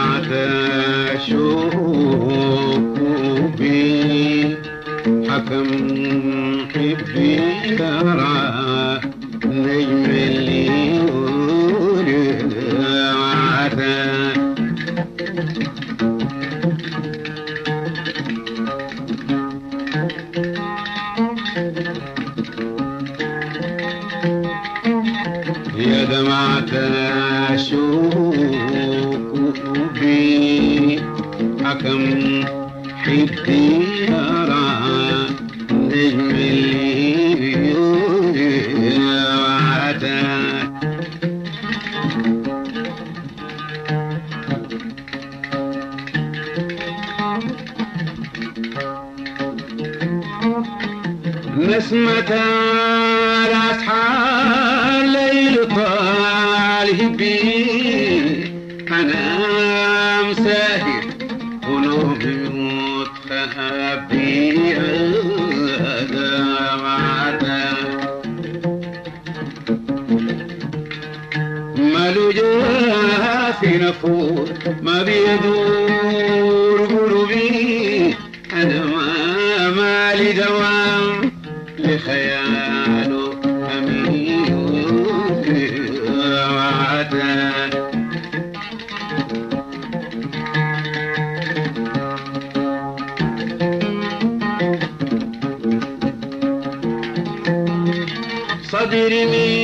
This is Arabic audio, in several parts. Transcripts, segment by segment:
دمعت الشوق بي حكم حبي يرى نجم اللي ولعت يا دمعة الشوق بي حكم حبي يرى نجم اللي وعدك نسمة الأسحار ليل طال بي أنا مساهر قلوبي متخبية ماله جاه في نفور ما بيدور قلوبي أنا مالي دوام لخياله أمين وعدان صدري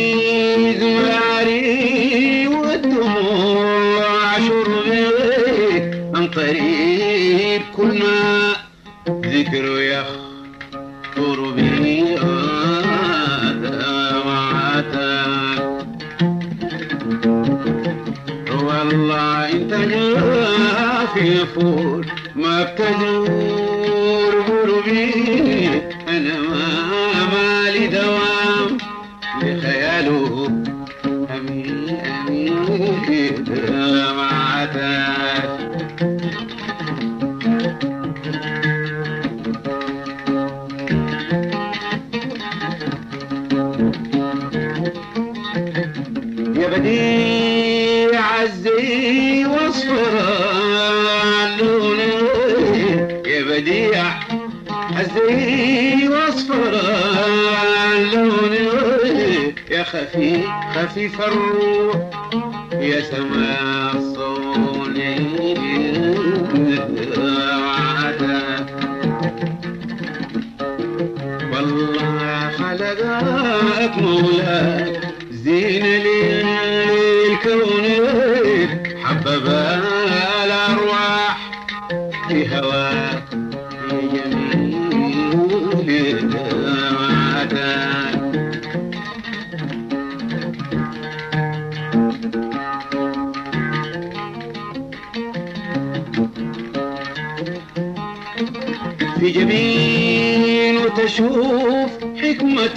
مزماري والدموع شربي عن قريب كل ما ذكره يخطر بي والله انت جافي يفور ما بتدور قلبي انا مالي دوام لخياله امين امين دمعتك يا بديع الزي واصفر لوني يا بديع الزي واصفر لوني يا خفيف الروح يا سماء صوني والله خلقك مولاك زين للكون حبب الأرواح في هواك يا جميل وعدك في جبين وتشوف حكمة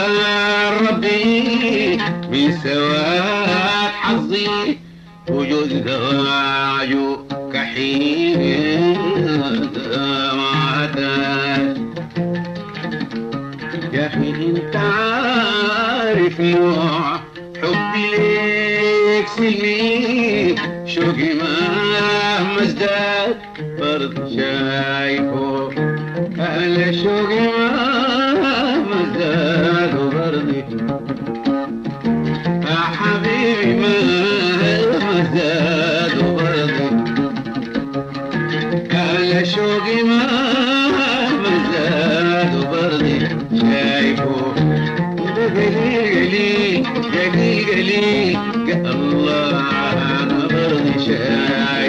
ربي من سواد حظي وجود دواعي كحين دمعتك يا أخي انت عارف نوع حبي ليك سلمي شوقي مهما ازداد برضه شايفه أهل شوقي مهما ازداد برضه يا حبيبي مهما ازداد برضه أهل شوقي مهما ازداد برضه شايفه قليل قليل قليل الله أنا برضه شايفه